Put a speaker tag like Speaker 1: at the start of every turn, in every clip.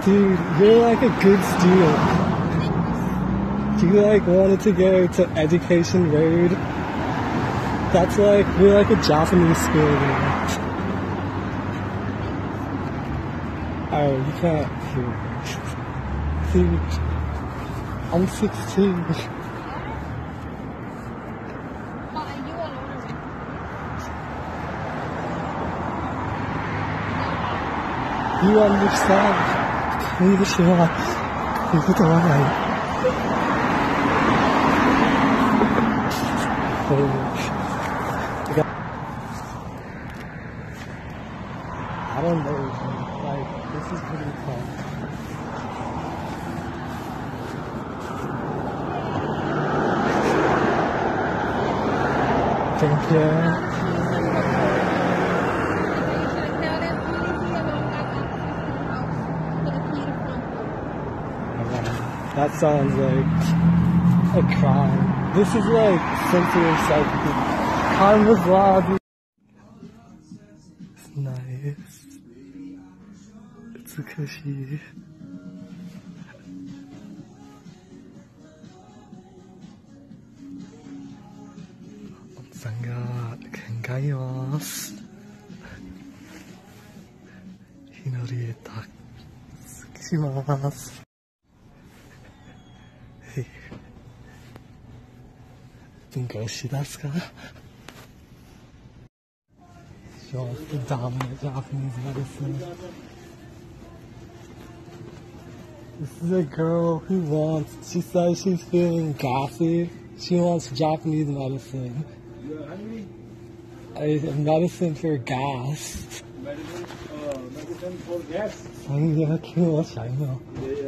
Speaker 1: Dude, you're like a good student. You like wanted to go to Education Road. That's like, we're like a Japanese school, you know? Oh, you can't hear me. Dude, I'm 16. You understand? 이것이 이것도 알아요. I don't know, like, this is pretty fun. Thank you. That sounds like a crime. This is like sensory psyche. Karma's lobby. It's nice. It's a cushy. Onsen ga gengayimasu. Hinori e takushimasu. She wants to dominate Japanese medicine. This is a girl who she says she's feeling gassy. She wants Japanese medicine. Medicine for gas.
Speaker 2: Medicine for gas?
Speaker 1: I know.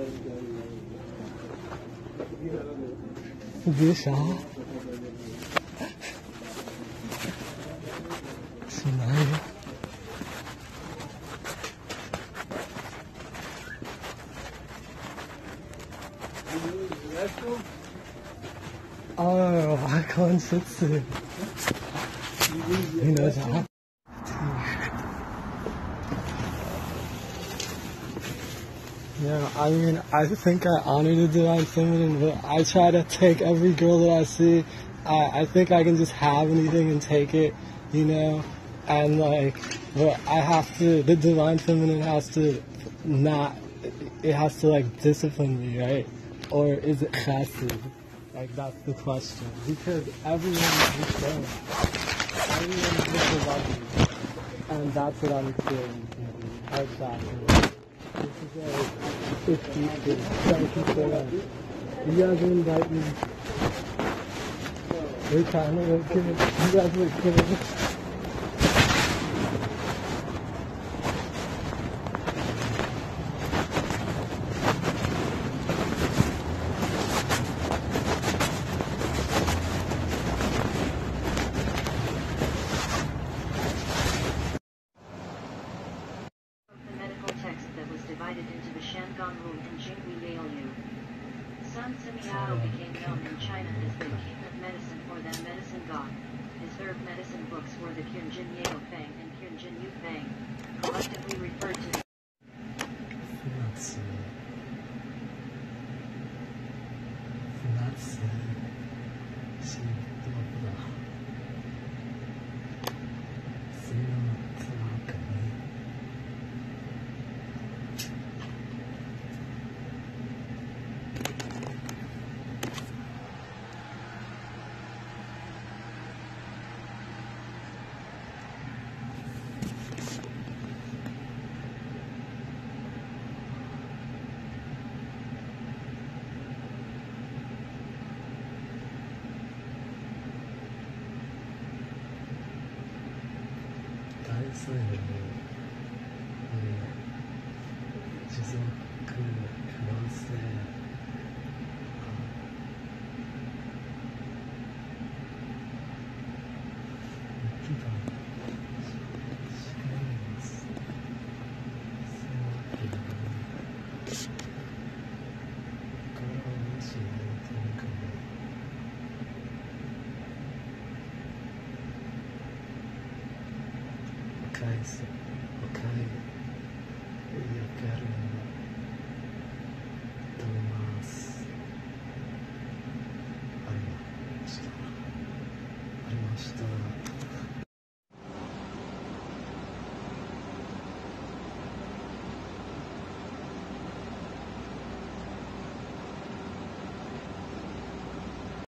Speaker 1: Oh, I can't sit still. You know that. Yeah, I mean, I think I honor the divine feminine, but I try to take every girl that I see. I think I can just have anything and take it, you know? And like, but the divine feminine has to it has to like discipline me, right? Or is it chesed? Like, that's the question. Because everyone is the same. Everyone is just lovely. And that's what I'm experiencing. Exactly. This is like 50 things. Thank you so much. You guys will invite me. They kind of look good. You guys look good.
Speaker 3: Divided into the Shangonru and Jingui. Sun Simiao became known in China as the king of medicine or the medicine god. His herb medicine books were the Qinjin Yao Feng and Qinjin Yu Feng, collectively referred to.
Speaker 1: Stop.